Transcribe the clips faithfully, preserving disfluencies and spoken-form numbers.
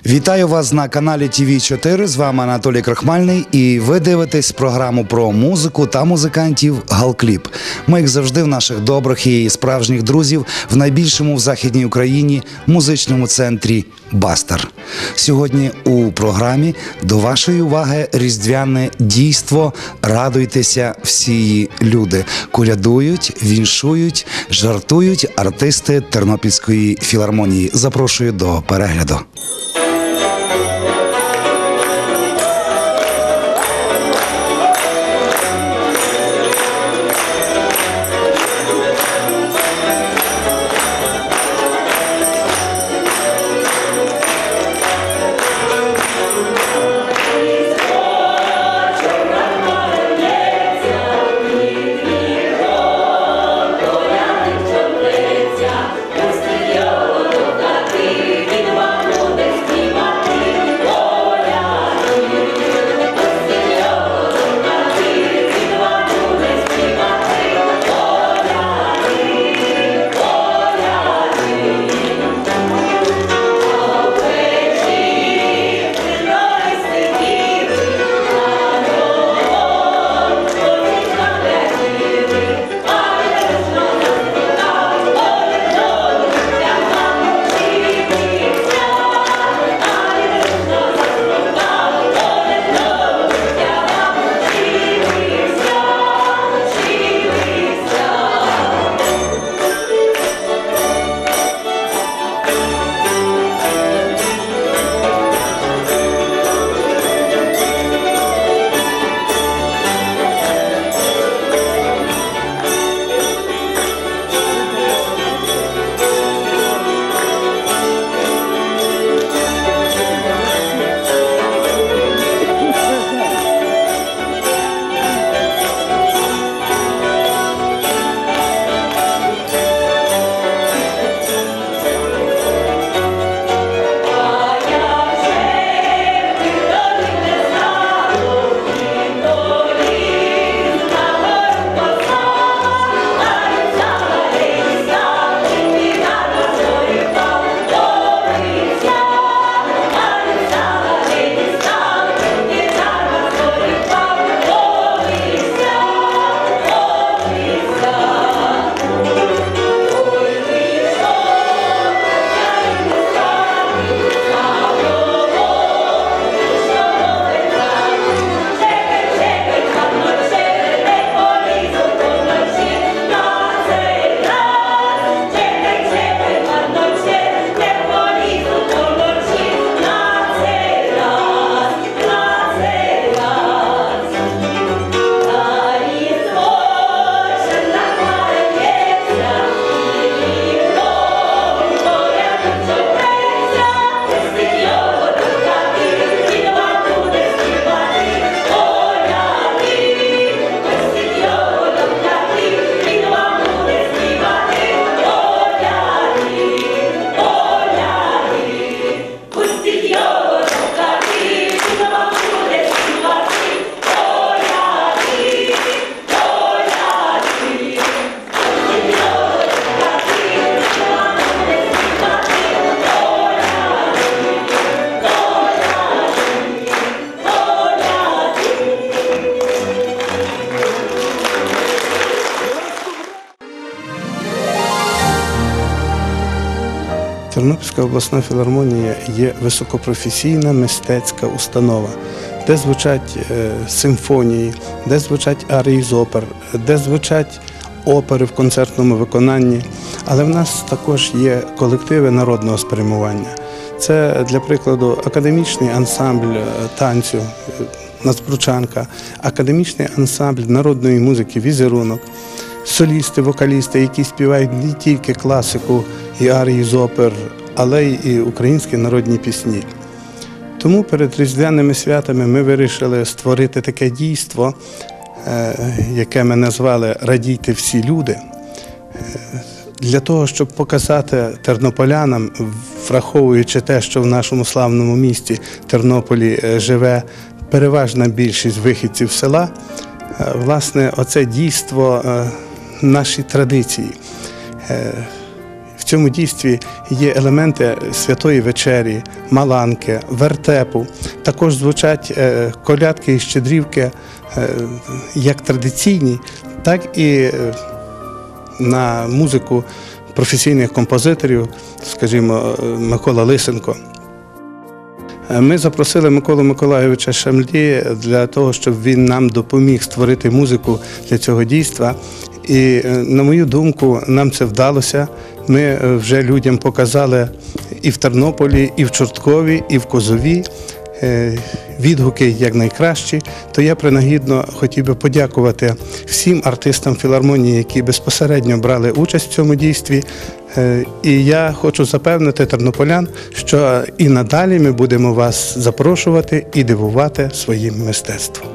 Вітаю вас на каналі Ті Ві чотири, з вами Анатолій Крохмальний, і ви дивитесь програму про музику та музикантів «Галкліп». Ми, як завжди, в наших добрих і справжніх друзів в найбільшому в Західній Україні музичному центрі «Бастер». Сьогодні у програмі до вашої уваги різдвяне дійство «Радуйтеся всі люди». Колядують, віншують, жартують артисти Тернопільської філармонії. Запрошую до перегляду. Тернопільська обласна філармонія є високопрофесійна мистецька установа, де звучать е, симфонії, де звучать арії з опер, де звучать опери в концертному виконанні. Але в нас також є колективи народного спрямування. Це, для прикладу, академічний ансамбль танцю «Нацбручанка», академічний ансамбль народної музики «Візерунок», солісти, вокалісти, які співають не тільки класику і арії з опер, але й українські народні пісні. Тому перед різдвяними святами ми вирішили створити таке дійство, яке ми назвали «Радійте всі люди», для того, щоб показати тернополянам, враховуючи те, що в нашому славному місті Тернополі живе переважна більшість вихідців села, власне, оце дійство наші традиції. В цьому дійстві є елементи святої вечері, маланки, вертепу. Також звучать е, колядки і щедрівки е, як традиційні, так і е, на музику професійних композиторів, скажімо, Микола Лисенко. Ми запросили Миколу Миколайовича Шамлі для того, щоб він нам допоміг створити музику для цього дійства. І, на мою думку, нам це вдалося. Ми вже людям показали і в Тернополі, і в Чорткові, і в Козові відгуки як найкращі. То я принагідно хотів би подякувати всім артистам філармонії, які безпосередньо брали участь в цьому дійстві. І я хочу запевнити тернополян, що і надалі ми будемо вас запрошувати і дивувати своїм мистецтвом.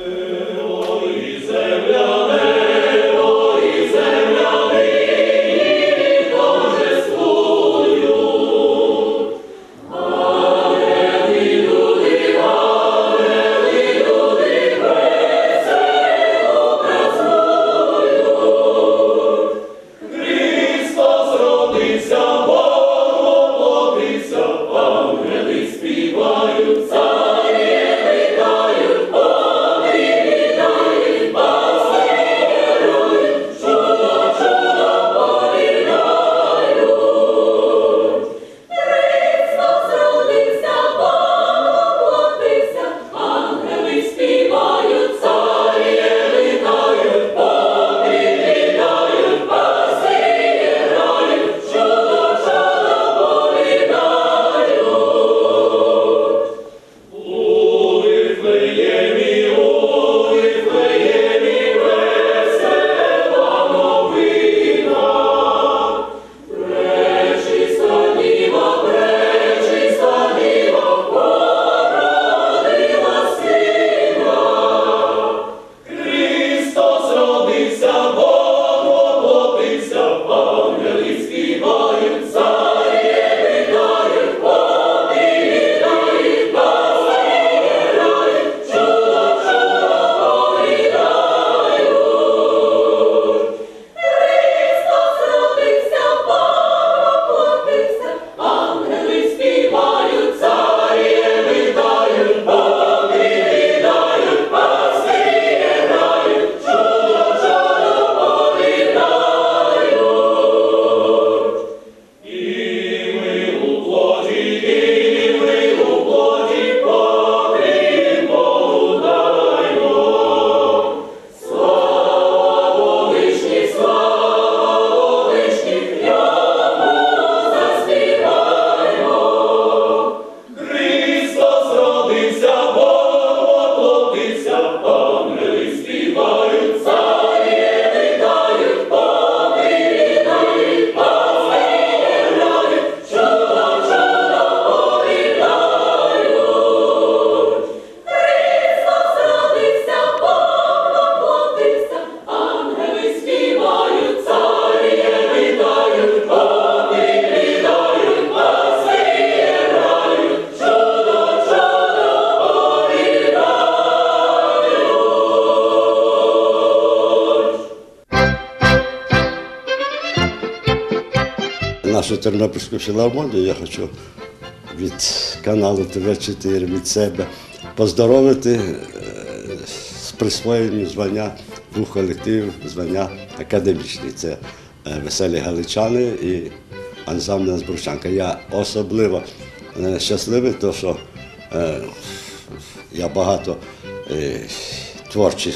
Нашу Тернопільську філармонію я хочу від каналу Т В чотири, від себе поздоровити з присвоєнням звання двох колективів, звання академічні. Це «Веселі галичани» і ансамбль «Збручанка». Я особливо щасливий, тому що я багато творчих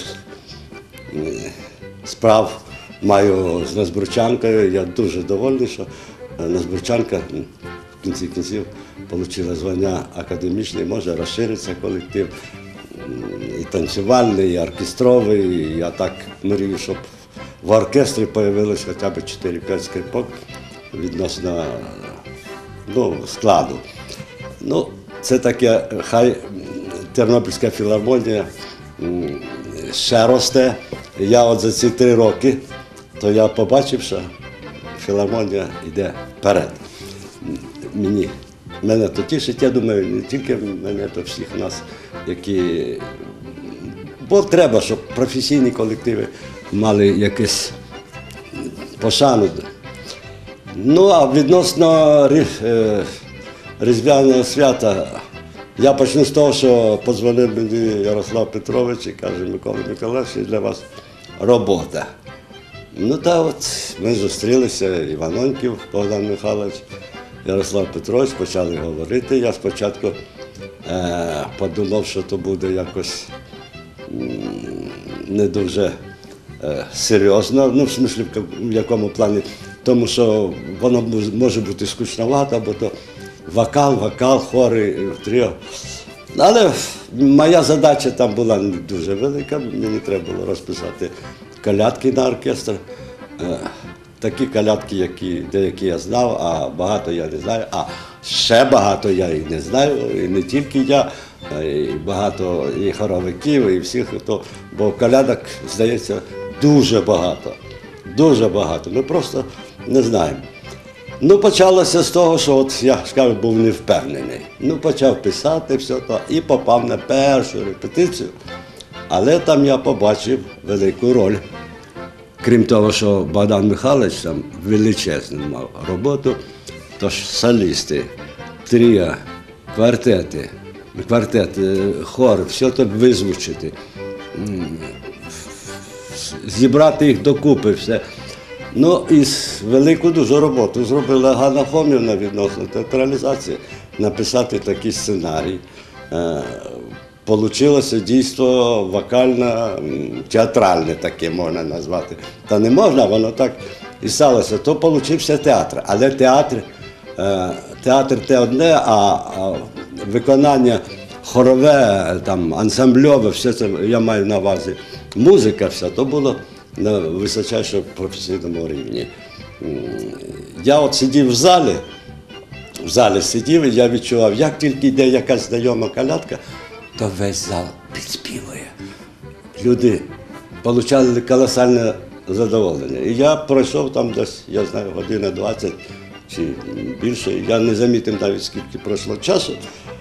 справ маю з Назбручанкою. Я дуже довольний, що Назбручанка в кінці кінців отримала звання академічне, може розширитися колектив і танцювальний, і оркестровий. І я так мрію, щоб в оркестрі з'явилось хоча б чотири-п'ять скрипок відносно ну, складу. Ну, це таке, хай Тернопільська філармонія ще росте. Я от за ці три роки, то я побачив, що філармонія йде вперед. Мені, мене то тішить, я думаю, не тільки мене, то всіх нас, які... Бо треба, щоб професійні колективи мали якусь пошану. Ну, а відносно рі- е, Різдвяного свята, я почну з того, що подзвонив мені Ярослав Петрович і каже: Микола Миколаївич, для вас робота. Ну та от ми зустрілися, Іваноньків Богдан Михайлович, Ярослав Петрович, почали говорити. Я спочатку е, подумав, що то буде якось м, не дуже е, серйозно, ну в смислі в якому плані, тому що воно може бути скучновато, бо то вокал, вокал, хори, тріо. Але моя задача там була не дуже велика, мені треба було розписати колядки на оркестр. Е, Такі колядки, які деякі я знав, а багато я не знаю. А ще багато я і не знаю, і не тільки я, а і багато і хоровиків, і всіх, хто. Бо колядок, здається, дуже багато. Дуже багато. Ми просто не знаємо. Ну, почалося з того, що от я скажу, був невпевнений. Ну, почав писати все то і попав на першу репетицію. Але там я побачив велику роль. Крім того, що Богдан Михайлович там величезну мав роботу, тож солісти, тріо, квартети, квартети, хор, все це визвучити, зібрати їх докупи, все. Ну і велику дуже роботу зробила Ганна Фомівна відносно театралізації, написати такий сценарій. Получилося дійство вокально-театральне таке можна назвати. Та не можна, воно так і сталося. То получився театр. Але театр, театр те одне, а виконання хорове, там, ансамбльове, все це я маю на увазі. Музика вся, то було на височайшому професійному рівні. Я от сидів в залі, в залі сидів, і я відчував, як тільки йде якась знайома колядка, то весь зал підспівує. Люди отримали колосальне задоволення. І я пройшов там десь, я знаю, година двадцять чи більше. Я не замітив навіть, скільки пройшло часу.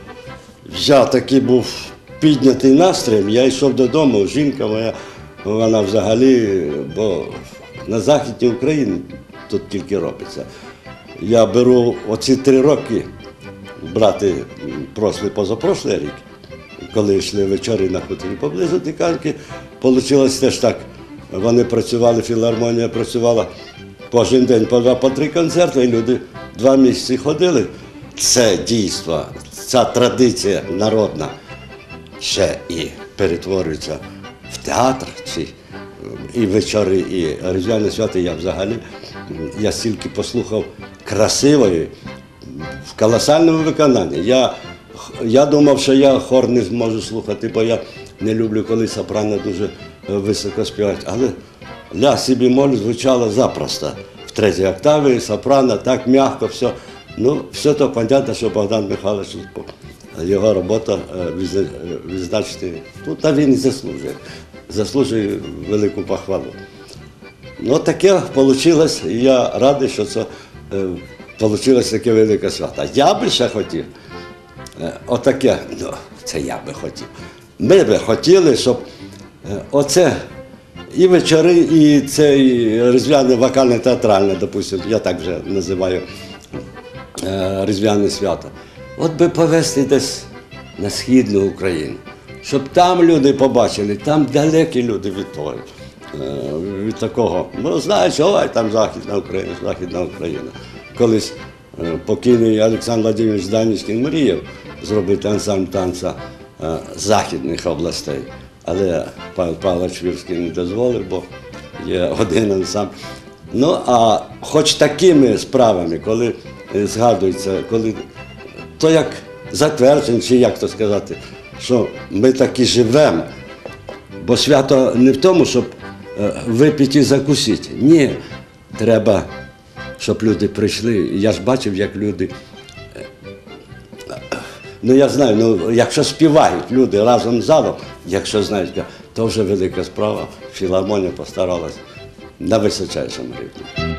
Я такий був піднятий настроєм, я йшов додому, жінка моя, вона взагалі, бо на Західній Україні тут тільки робиться. Я беру оці три роки, брати прошлий, позапрошлий рік, коли йшли вечори на хуторі поблизу Диканьки, вийшло теж так. Вони працювали, філармонія працювала кожен день по два, по три концерти, і люди два місяці ходили. Це дійство, ця традиція народна ще і перетворюється в театр, чи і вечори, і Різдвяне свято. Я взагалі, я стільки послухав красивої, в колосальному виконанні. Я Я думав, що я хор не зможу слухати, бо я не люблю, коли сопрано дуже високо співають. Але ля собі моль звучало запросто. В третій октаві, сопрано, так м'яко, все. Ну, все то понятно, що Богдан Михайлович, його робота відзначити, ну, та він і заслужує. Заслужує велику похвалу. Ну, таке вийшло, і я радий, що це вийшло таке велике свято. Я би ще хотів. Отаке, ну, це я би хотів. Ми би хотіли, щоб оце і вечори, і це і різдвяне вокальне театральне, допустимо, я так вже називаю різдвяне свято. От би повезти десь на Східну Україну, щоб там люди побачили, там далекі люди від того, від такого. Ну, знаєш, ой, там Західна Україна, Західна Україна. Колись покійний Олександр Владимирович Данівський мріяв зробити ансамбль танця західних областей. Але Павло Павлович Вірський не дозволив, бо є один ансамбль. Ну, а хоч такими справами, коли згадується, коли то як затвердження, чи як то сказати, що ми таки живемо, бо свято не в тому, щоб випити і закусити. Ні, треба, щоб люди прийшли. Я ж бачив, як люди, ну я знаю, ну якщо співають люди разом з залом, якщо знають, то вже велика справа. Філармонія постаралась на височайшому рівні.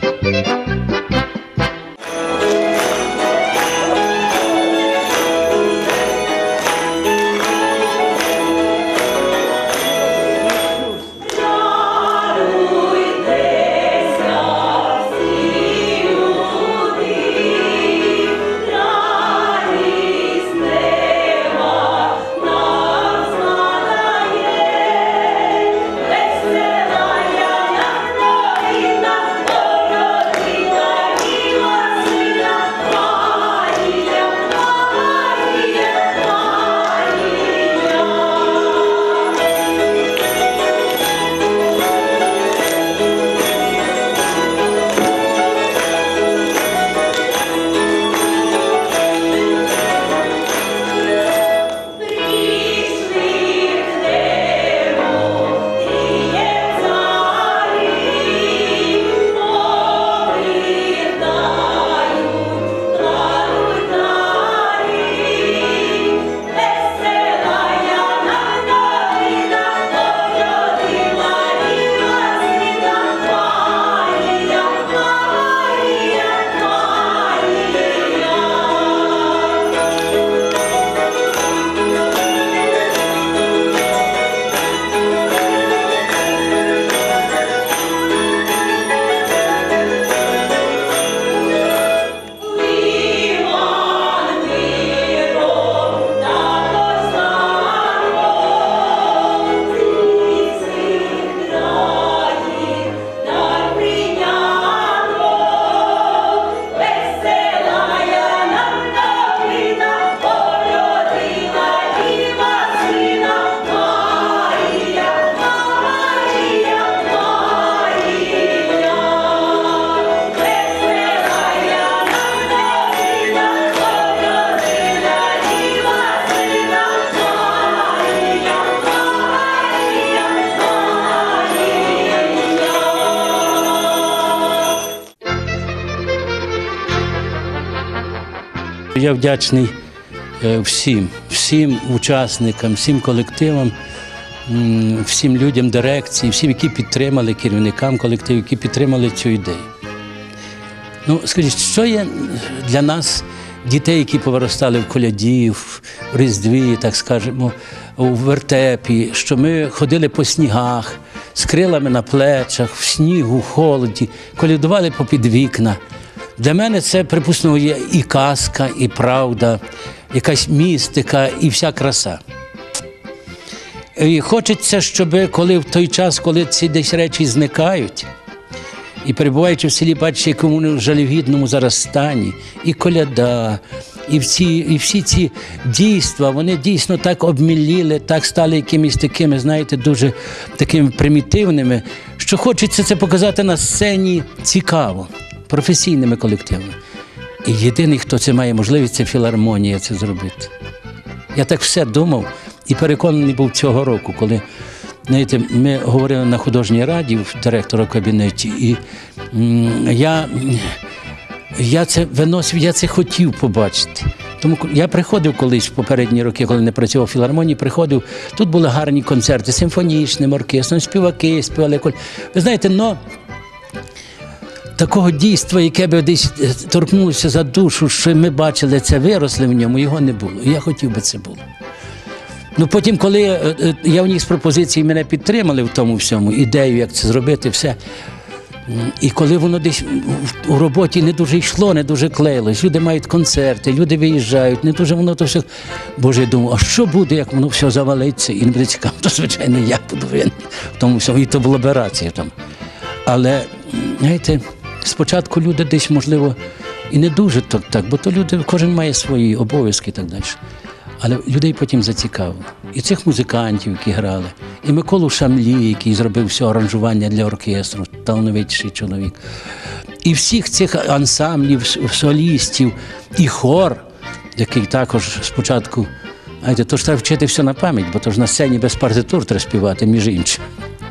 Я вдячний е, всім, всім учасникам, всім колективам, м, всім людям дирекції, всім, які підтримали, керівникам колективу, які підтримали цю ідею. Ну, скажіть, що є для нас, дітей, які повиростали в коляді, в Різдві, так скажемо, у вертепі, що ми ходили по снігах, з крилами на плечах, в снігу, в холоді, колядували попід вікна. Для мене це, припустимо, є і казка, і правда, якась містика, і вся краса. І хочеться, щоб коли в той час, коли ці десь речі зникають, і перебуваючи в селі, бачиш, якому вони в жалюгідному зараз стані, і коляда, і всі, і всі ці дійства, вони дійсно так обміліли, так стали якимись такими, знаєте, дуже такими примітивними, що хочеться це показати на сцені цікаво, професійними колективами. І єдиний, хто це має можливість, це філармонія це зробити. Я так все думав і переконаний був цього року, коли, знаєте, ми говорили на художній раді в директора кабінеті, і м, я, я це виносив, я це хотів побачити. Тому я приходив колись в попередні роки, коли не працював в філармонії, приходив, тут були гарні концерти з симфонічним оркестром, співаки співали. Ви знаєте, но такого дійства, яке б десь торкнулося за душу, що ми бачили це, виросли в ньому, його не було. І я хотів би це було. Ну, потім, коли я вніс пропозиції, мене підтримали в тому всьому, ідею, як це зробити, все. І коли воно десь у роботі не дуже йшло, не дуже клеїлось, люди мають концерти, люди виїжджають, не дуже воно то все. Боже, я думав, а що буде, як воно все завалиться і не буде цікаво? То, звичайно, я буду винен в тому всьому. І то була б рація там. Але, знаєте, спочатку люди десь, можливо, і не дуже так, так, бо то люди, кожен має свої обов'язки і так далі. Але людей потім зацікавило. І цих музикантів, які грали, і Миколу Шамлі, який зробив все аранжування для оркестру, талановитіший чоловік, і всіх цих ансамблів, солістів, і хор, який також спочатку, знаєте, то ж треба вчити все на пам'ять, бо то ж на сцені без партитур треба співати, між іншим.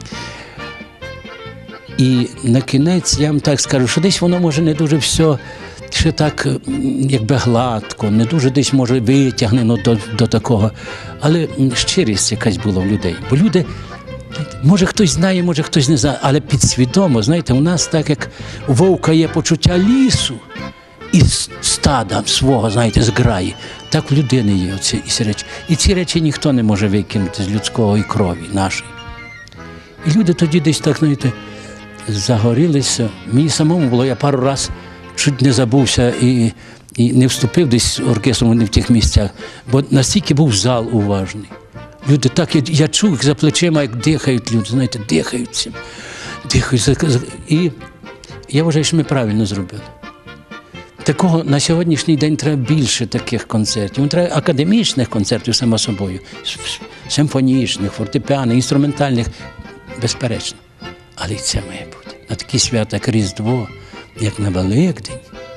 І на кінець, я вам так скажу, що десь воно може не дуже все ще так, якби гладко, не дуже десь, може, витягнено до, до такого. Але щирість якась була в людей. Бо люди, може, хтось знає, може, хтось не знає, але підсвідомо, знаєте, у нас так, як у вовка є почуття лісу і стада свого, знаєте, зграї, так в людини є оці, ці речі. І ці речі ніхто не може викинути з людського і крові нашої. І люди тоді десь так, знаєте, загорілися. Мені самому було, я пару раз чуть не забувся і, і не вступив десь оркестром не в тих місцях, бо настільки був зал уважний. Люди так, я, я чув їх за плечима, як дихають люди, знаєте, дихають цим, дихають. І я вважаю, що ми правильно зробили. Такого на сьогоднішній день треба більше таких концертів. Треба академічних концертів, само собою, симфонічних, фортепіаних, інструментальних, безперечно. Але і це має бути. На такі свята, як Різдво, як на Великдень,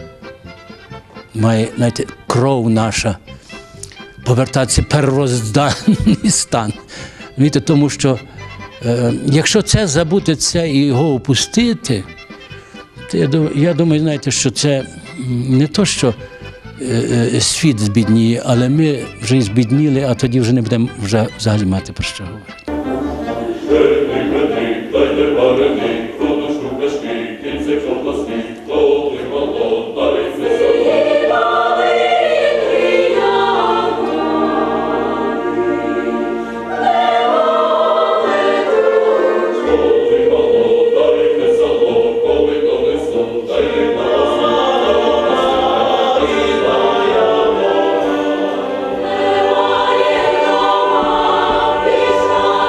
має, знаєте, кров наша повертатися перерозданий стан. Знаєте, тому що е, якщо це забути, це і його опустити, то я, я думаю, знаєте, що це не то, що е, е, світ збідніє, але ми вже збідніли, а тоді вже не будемо вже взагалі мати про що говорити. Thank you.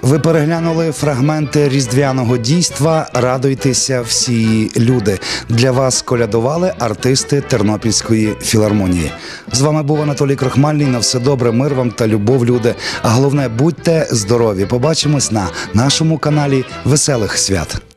Ви переглянули фрагменти різдвяного дійства «Радуйтеся всі люди». Для вас колядували артисти Тернопільської філармонії. З вами був Анатолій Крохмальний. На все добре, мир вам та любов, люди. А головне, будьте здорові. Побачимось на нашому каналі «Веселих свят».